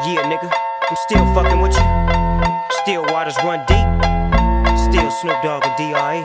Yeah, nigga, I'm still fucking with you. Still waters run deep. Still Snoop Dogg and D.R.E.